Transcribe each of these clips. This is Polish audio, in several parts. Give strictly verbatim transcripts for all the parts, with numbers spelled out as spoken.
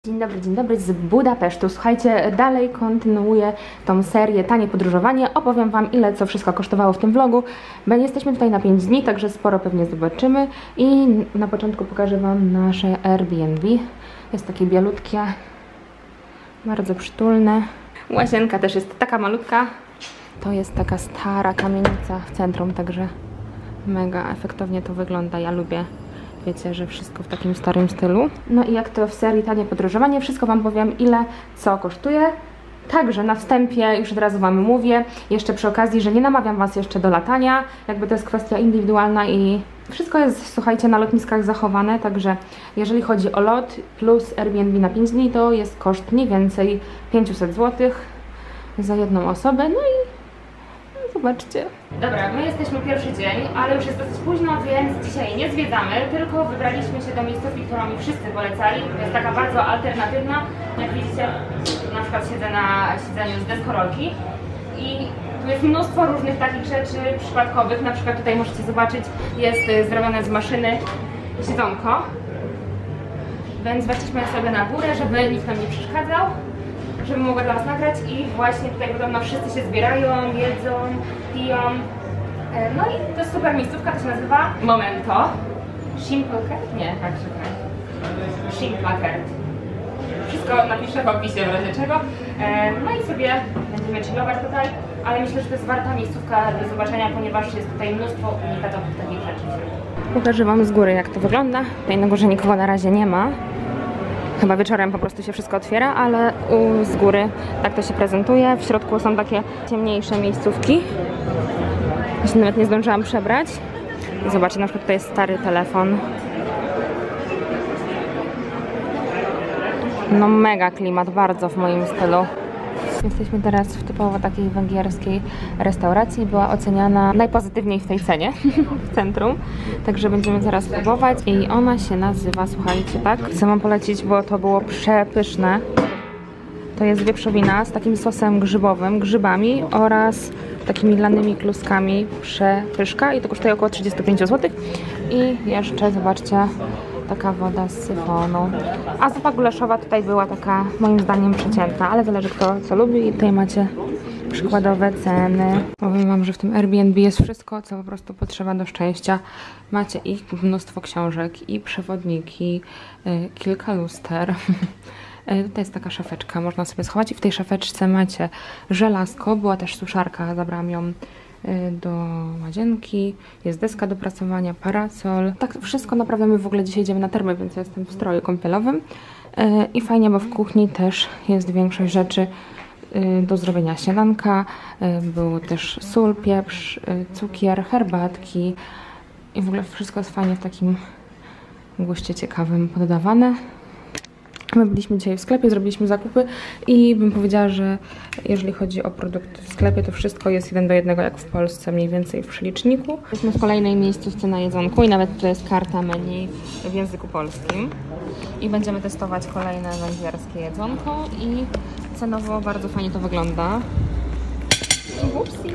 Dzień dobry, dzień dobry z Budapesztu. Słuchajcie, dalej kontynuuję tą serię Tanie podróżowanie. Opowiem Wam, ile co wszystko kosztowało w tym vlogu. Bo jesteśmy tutaj na pięć dni, także sporo pewnie zobaczymy. I na początku pokażę Wam nasze Airbnb. Jest takie bielutkie, bardzo przytulne. Łazienka też jest taka malutka. To jest taka stara kamienica w centrum, także mega efektownie to wygląda. Ja lubię. Wiecie, że wszystko w takim starym stylu. No i jak to w serii Tanie podróżowanie, wszystko Wam powiem, ile co kosztuje. Także na wstępie już od razu Wam mówię, jeszcze przy okazji, że nie namawiam Was jeszcze do latania. Jakby to jest kwestia indywidualna i wszystko jest, słuchajcie, na lotniskach zachowane. Także jeżeli chodzi o lot plus Airbnb na pięć dni, to jest koszt mniej więcej pięćset złotych za jedną osobę. No i zobaczcie. Dobra, my jesteśmy pierwszy dzień, ale już jest dosyć późno, więc dzisiaj nie zwiedzamy, tylko wybraliśmy się do miejscówki, którą mi wszyscy polecali. To jest taka bardzo alternatywna. Jak widzicie, na przykład siedzę na siedzeniu z deskorolki i tu jest mnóstwo różnych takich rzeczy przypadkowych. Na przykład tutaj możecie zobaczyć, jest zrobione z maszyny siedzonko. Więc weszliśmy sobie na górę, żeby nikt nam nie przeszkadzał, żebym mogła dla Was nagrać i właśnie tutaj podobno wszyscy się zbierają, jedzą, piją. No i to jest super miejscówka, to się nazywa Momento. Simplecard? Nie, tak się nazywa. Simplecard. Wszystko napiszę w opisie w razie czego. No i sobie będziemy chillować tutaj, ale myślę, że to jest warta miejscówka do zobaczenia, ponieważ jest tutaj mnóstwo unikatowych takich rzeczy. Pokażę Wam z góry, jak to wygląda. Tutaj na górze nikogo na razie nie ma. Chyba wieczorem po prostu się wszystko otwiera, ale u, z góry tak to się prezentuje. W środku są takie ciemniejsze miejscówki. Ja się nawet nie zdążyłam przebrać. Zobaczcie, na przykład tutaj jest stary telefon. No mega klimat, bardzo w moim stylu. Jesteśmy teraz w typowo takiej węgierskiej restauracji. Była oceniana najpozytywniej w tej cenie w centrum. Także będziemy zaraz próbować i ona się nazywa, słuchajcie, tak? Chcę Wam polecić, bo to było przepyszne. To jest wieprzowina z takim sosem grzybowym, grzybami oraz takimi lanymi kluskami. Przepyszka i to kosztuje około trzydzieści pięć złotych. I jeszcze, zobaczcie, taka woda z syfonu. A zupa gulaszowa tutaj była taka, moim zdaniem, przeciętna, ale zależy kto co lubi. I tutaj macie przykładowe ceny. Powiem Wam, że w tym Airbnb jest wszystko, co po prostu potrzeba do szczęścia. Macie ich mnóstwo książek i przewodniki, yy, kilka luster. Tutaj jest taka szafeczka, można sobie schować i w tej szafeczce macie żelazko, była też suszarka, zabrałam ją do łazienki, jest deska do prasowania, parasol. Tak wszystko naprawiamy, w ogóle dzisiaj idziemy na termy, więc ja jestem w stroju kąpielowym. I fajnie, bo w kuchni też jest większość rzeczy do zrobienia śniadanka. Był też sól, pieprz, cukier, herbatki i w ogóle wszystko jest fajnie w takim guście ciekawym poddawane. My byliśmy dzisiaj w sklepie, zrobiliśmy zakupy i bym powiedziała, że jeżeli chodzi o produkty w sklepie, to wszystko jest jeden do jednego jak w Polsce, mniej więcej w przeliczniku. Jesteśmy w kolejnej miejscówce na jedzonku i nawet tu jest karta menu w języku polskim. I będziemy testować kolejne węgierskie jedzonko i cenowo bardzo fajnie to wygląda. Upsi.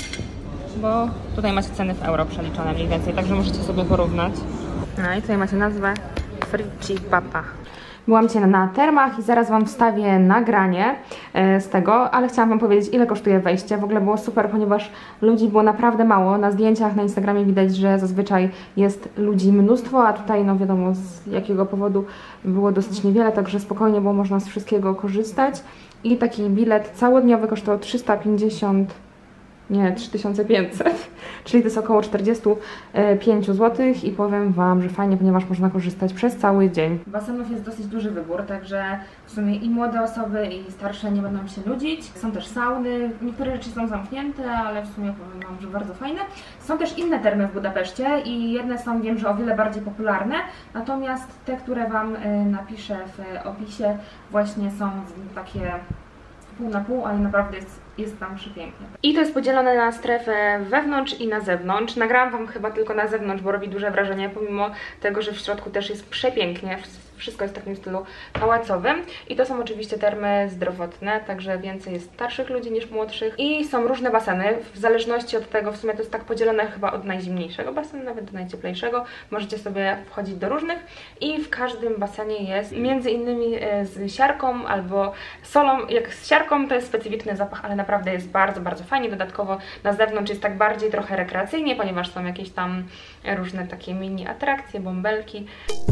Bo tutaj macie ceny w euro przeliczone mniej więcej, także możecie sobie porównać. No i tutaj macie nazwę Frici Papa. Byłam dzisiaj na termach i zaraz Wam wstawię nagranie z tego, ale chciałam Wam powiedzieć, ile kosztuje wejście. W ogóle było super, ponieważ ludzi było naprawdę mało. Na zdjęciach na Instagramie widać, że zazwyczaj jest ludzi mnóstwo, a tutaj no wiadomo z jakiego powodu było dosyć niewiele, także spokojnie było można z wszystkiego korzystać. I taki bilet całodniowy kosztował trzysta pięćdziesiąt, nie, trzy tysiące pięćset, czyli to jest około czterdzieści pięć złotych i powiem Wam, że fajnie, ponieważ można korzystać przez cały dzień. Basenów jest dosyć duży wybór, także w sumie i młode osoby, i starsze nie będą się nudzić. Są też sauny, niektóre rzeczy są zamknięte, ale w sumie powiem Wam, że bardzo fajne. Są też inne termy w Budapeszcie i jedne są, wiem, że o wiele bardziej popularne, natomiast te, które Wam napiszę w opisie, właśnie są takie pół na pół, ale naprawdę jest, jest tam przepięknie. I to jest podzielone na strefę wewnątrz i na zewnątrz. Nagrałam Wam chyba tylko na zewnątrz, bo robi duże wrażenie, pomimo tego, że w środku też jest przepięknie. wszystko jest w takim stylu pałacowym. I to są oczywiście termy zdrowotne, także więcej jest starszych ludzi niż młodszych. I są różne baseny, w zależności od tego, w sumie to jest tak podzielone chyba od najzimniejszego basenu, nawet do najcieplejszego. Możecie sobie wchodzić do różnych i w każdym basenie jest między innymi z siarką albo solą. Jak z siarką to jest specyficzny zapach, ale naprawdę jest bardzo, bardzo fajnie. Dodatkowo na zewnątrz jest tak bardziej trochę rekreacyjnie, ponieważ są jakieś tam różne takie mini atrakcje, bąbelki.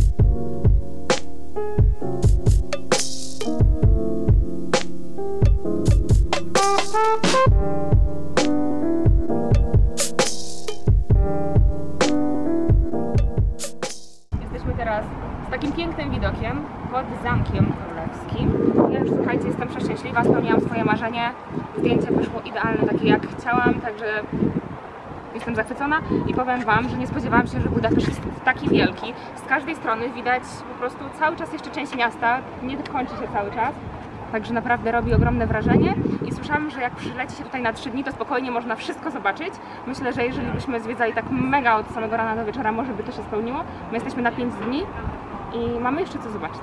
Jesteśmy teraz z takim pięknym widokiem pod Zamkiem Królewskim. Ja już, słuchajcie, jestem przeszczęśliwa, spełniłam swoje marzenie. Zdjęcie wyszło idealne, takie jak chciałam, także jestem zachwycona i powiem wam, że nie spodziewałam się, że Budapeszt jest taki wielki. Z każdej strony widać po prostu cały czas jeszcze część miasta, nie kończy się cały czas. Także naprawdę robi ogromne wrażenie i słyszałam, że jak przyleci się tutaj na trzy dni, to spokojnie można wszystko zobaczyć. Myślę, że jeżeli byśmy zwiedzali tak mega od samego rana do wieczora, może by to się spełniło. My jesteśmy na pięć dni i mamy jeszcze co zobaczyć.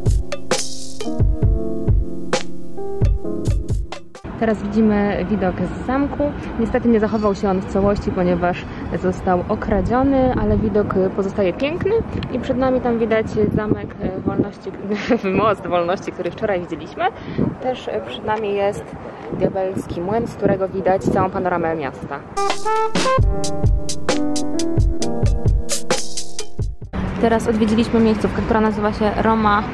Teraz widzimy widok z zamku. Niestety nie zachował się on w całości, ponieważ został okradziony, ale widok pozostaje piękny i przed nami tam widać Zamek Wolności, most Wolności, który wczoraj widzieliśmy. Też przed nami jest Diabelski Młyn, z którego widać całą panoramę miasta. Teraz odwiedziliśmy miejscówkę, która nazywa się Roma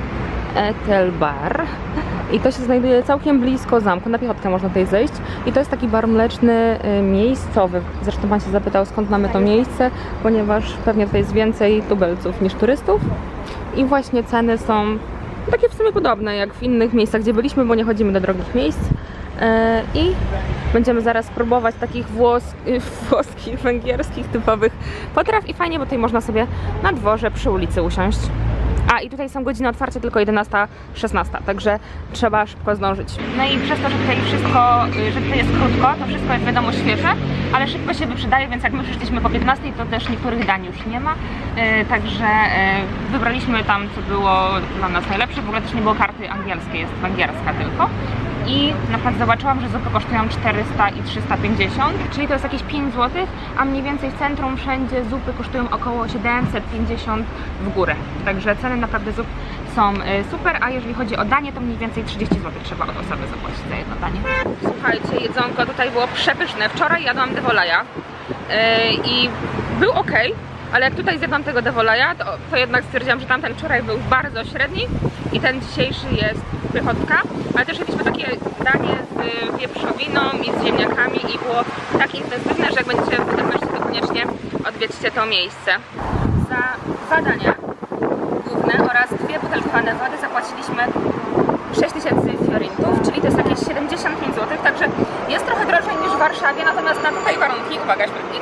Etelbar. I to się znajduje całkiem blisko zamku, na piechotkę można tutaj zejść. I to jest taki bar mleczny y, miejscowy. Zresztą pan się zapytał, skąd mamy to miejsce, ponieważ pewnie tutaj jest więcej tubelców niż turystów. I właśnie ceny są takie w sumie podobne jak w innych miejscach, gdzie byliśmy, bo nie chodzimy do drogich miejsc. Y, I będziemy zaraz próbować takich włos włoskich, węgierskich typowych potraw. I fajnie, bo tutaj można sobie na dworze przy ulicy usiąść. A i tutaj są godziny otwarcia tylko jedenasta szesnasta, także trzeba szybko zdążyć. No i przez to, że tutaj wszystko, że tutaj jest krótko, to wszystko jest wiadomo świeże, ale szybko się wyprzedaje, więc jak my przyszliśmy po piętnastej, to też niektórych dań już nie ma. Yy, także yy, wybraliśmy tam, co było dla nas najlepsze. W ogóle też nie było karty angielskiej, jest węgierska tylko. I na przykład zobaczyłam, że zupy kosztują czterysta i trzysta pięćdziesiąt, czyli to jest jakieś pięć złotych, a mniej więcej w centrum wszędzie zupy kosztują około siedemset pięćdziesiąt w górę. Także ceny naprawdę zup są super, a jeżeli chodzi o danie, to mniej więcej trzydzieści złotych trzeba od osoby zapłacić za jedno danie. Słuchajcie, jedzonko tutaj było przepyszne. Wczoraj jadłam devolaja yy, i był ok, ale jak tutaj zjadłam tego devolaja, to, to jednak stwierdziłam, że tamten wczoraj był bardzo średni i ten dzisiejszy jest pychotka. Ale też jedliśmy takie danie z wieprzowiną i z ziemniakami i było tak intensywne, że jak będziecie w Budapeszcie, to koniecznie odwiedźcie to miejsce. Za zadania główne oraz dwie butelkowane wody zapłaciliśmy sześć tysięcy fiorintów, czyli to jest jakieś siedemdziesiąt pięć złotych, także jest trochę drożej niż w Warszawie, natomiast na tutaj warunki, uwaga, śmietnik,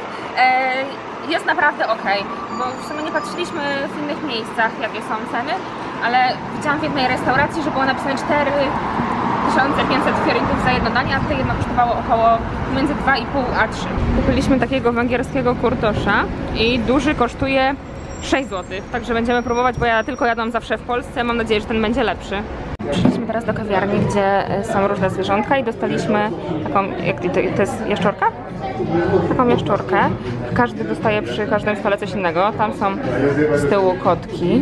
e, jest naprawdę ok, bo w sumie nie patrzyliśmy w innych miejscach, jakie są ceny, ale widziałam w jednej restauracji, że było napisane cztery tysiące pięćset fiorintów za jedno danie, a tutaj jedno kosztowało około między dwa i pół a trzy. Kupiliśmy takiego węgierskiego kurtosza i duży kosztuje sześć złotych, także będziemy próbować, bo ja tylko jadłam zawsze w Polsce, mam nadzieję, że ten będzie lepszy. Przyszliśmy teraz do kawiarni, gdzie są różne zwierzątka i dostaliśmy taką, jak to, to jest jaszczurka? Taką jaszczurkę. Każdy dostaje przy każdym stole coś innego. Tam są z tyłu kotki.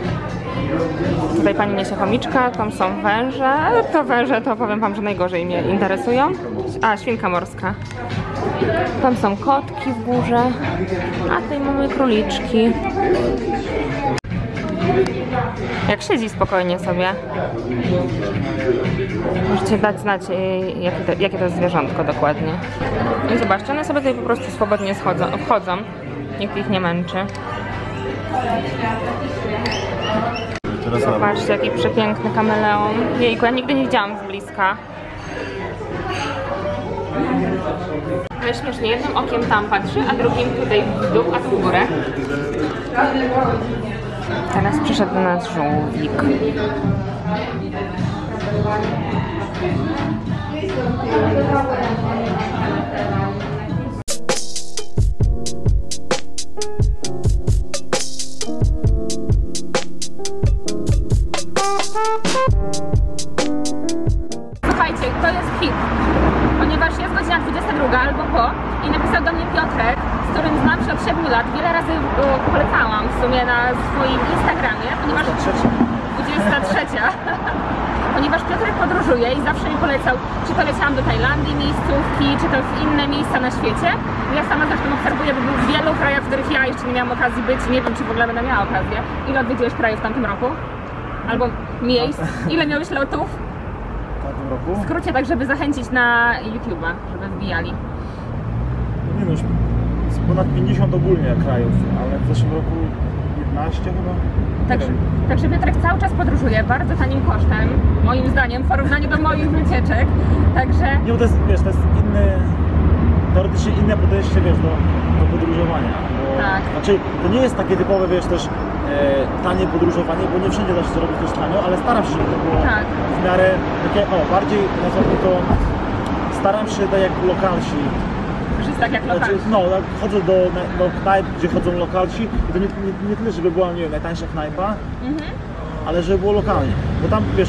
Tutaj pani niesie chomiczka, tam są węże. To węże to powiem wam, że najgorzej mnie interesują. A, świnka morska. Tam są kotki w górze, a tutaj mamy króliczki. Jak siedzi spokojnie sobie. Możecie dać znać, jakie to, jakie to jest zwierzątko dokładnie. I zobaczcie, one sobie tutaj po prostu swobodnie schodzą, wchodzą. Nikt ich nie męczy. Zobaczcie, jaki przepiękny kameleon. Jejku, ja nigdy nie widziałam z bliska. Ale śmiesznie, jednym okiem tam patrzy, a drugim tutaj w dół, a tu w górę. Teraz przyszedł do nas żółwik. hit, ponieważ jest godzina dwudziesta druga albo po i napisał do mnie Piotrek, z którym znam się od siedmiu lat, wiele razy go polecałam w sumie na swoim Instagramie, ponieważ dwudziesta trzecia. Ponieważ Piotrek podróżuje i zawsze mi polecał, czy to leciałam do Tajlandii, miejscówki, czy to w inne miejsca na świecie. Ja sama zresztą obserwuję, bo był w wielu krajach, w których ja jeszcze nie miałam okazji być. Nie wiem, czy w ogóle będę miała okazję. Ile odwiedziłeś krajów w tamtym roku? Albo miejsc? Ile miałeś lotów? W tamtym roku? W skrócie, tak żeby zachęcić na YouTube'a, żeby wbijali. No nie no, już z ponad pięćdziesiąt ogólnie krajów, ale w zeszłym roku jedenaście chyba. Także, także Piotrek cały czas podróżuje, bardzo tanim kosztem, moim zdaniem, w porównaniu do moich wycieczek. Także... Nie, bo to jest, wiesz, to jest inny, teoretycznie inne podejście, wiesz, do, do podróżowania. Bo, Tak. Znaczy, to nie jest takie typowe, wiesz, też e, tanie podróżowanie, bo nie wszędzie da się zrobić też tanio, ale staram się, żeby to było Tak. w miarę takie, o, bardziej, nazwijmy to, staram się tak jak lokalsi. Żyć tak jak lokalnie. Znaczy, no, jak chodzę do, do knajp, gdzie chodzą lokalsi i to nie, nie, nie tyle, żeby była, nie wiem, najtańsza knajpa, Mhm. ale żeby było lokalnie. Bo tam, wiesz,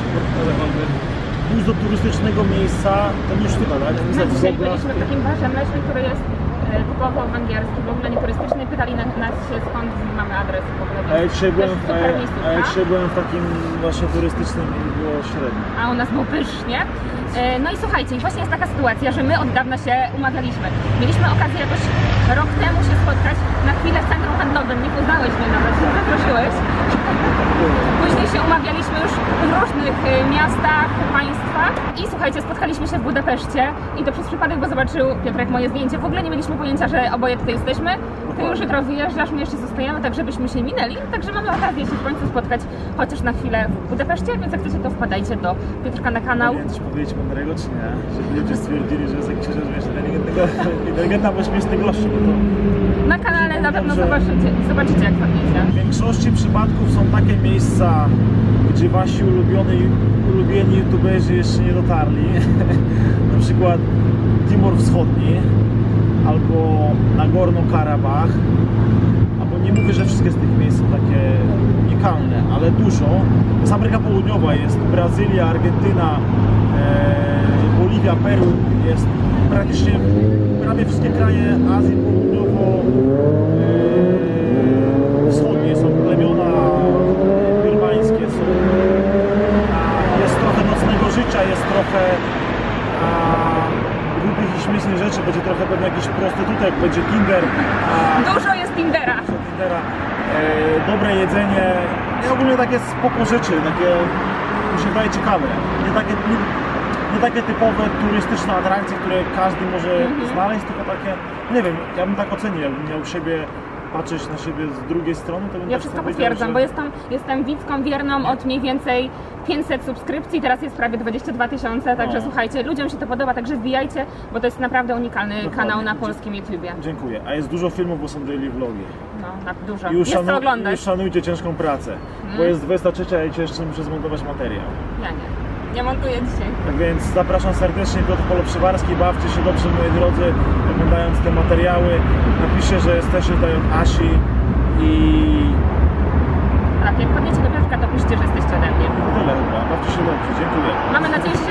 pójść do turystycznego miejsca, to nie sztuka, tak? No, dzisiaj byliśmy w takim barze mlecznym, który jest e, typowo węgierski, w ogóle nie turystyczny. Pytali nas, nas się, skąd mamy adres w ogóle. A ja dzisiaj byłem, Też w, super a, ja- miejscówka. a ja dzisiaj byłem w takim właśnie turystycznym i było średnio. A u nas było pysznie. E, No i słuchajcie, i właśnie jest taka sytuacja, że my od dawna się umawialiśmy. Mieliśmy okazję jakoś rok temu się spotkać na chwilę w centrum handlowym. Nie poznałeś mnie nawet, się zaprosiłeś. Później się umawialiśmy już w różnych e, miastach, państwach. I słuchajcie, spotkaliśmy się w Budapeszcie i to przez przypadek, bo zobaczył Piotrek moje zdjęcie. W ogóle nie mieliśmy pojęcia, że oboje tutaj jesteśmy. Ty już jutro wyjeżdżasz, my jeszcze zostajemy, tak żebyśmy się minęli. Także mamy okazję się w końcu spotkać chociaż na chwilę w Budapeszcie, więc jak chcecie, to wpadajcie do Piotrka na kanał. Nie wiem, czy powiedzieć mądrego, czy nie? Żeby ludzie stwierdzili, że jest jakiś, że wiesz, inteligentnego, inteligentna, bo śmieszny gościu, bo to... Na kanale na pewno że- zobaczycie, zobaczycie jak wpadniecie. W większości przypadków są takie miejsca, gdzie wasi ulubieni, ulubieni youtuberzy jeszcze nie dotarli. Na przykład Timor Wschodni, albo Nagorno-Karabach. Albo nie mówię, że wszystkie z tych miejsc są takie unikalne, ale dużo. To jest Ameryka Południowa, jest Brazylia, Argentyna, e, Boliwia, Peru, jest praktycznie prawie wszystkie kraje Azji Południowo e, wschodnie, są plemiona birmańskie, są, a jest trochę nocnego życia, jest trochę a, głupich i śmiesznych rzeczy, będzie trochę pewnie jakiś prostytutek, będzie Tinder, a, Dużo jest Tindera. Tindera, e, dobre jedzenie i ogólnie takie spoko rzeczy, takie mi się wydaje ciekawe, nie takie, nie, nie takie typowe turystyczne atrakcje, które każdy może Mhm. znaleźć, tylko takie, nie wiem, ja bym tak ocenił, jakbym miał siebie patrzeć na siebie z drugiej strony, to bym Ja tak wszystko powiedział, potwierdzam, że- bo jestem, jestem widzką wierną od mniej więcej pięćset subskrypcji, teraz jest prawie dwadzieścia dwa tysiące, także No. słuchajcie, ludziom się to podoba, także wbijajcie, bo to jest naprawdę unikalny Dokładnie. kanał na polskim YouTubie. Dziękuję, a jest dużo filmów, bo są daily vlogi. No, na dużo. I już, Jest co szanu- oglądać. już szanujcie ciężką pracę, bo Mm. jest dwudziesta trzecia i jeszcze muszę zmontować materiał. Ja nie. Nie montuję dzisiaj. Tak więc zapraszam serdecznie, Piotr Polo-Przywarski, bawcie się dobrze, moi drodzy, oglądając te materiały. Napiszcie, że jesteście tutaj od Asi i Tak, jak podniecie do Piotrka, to piszcie, że jesteście ode mnie. tyle chyba. Bawcie się dobrze, dziękuję. Mamy nadzieję, że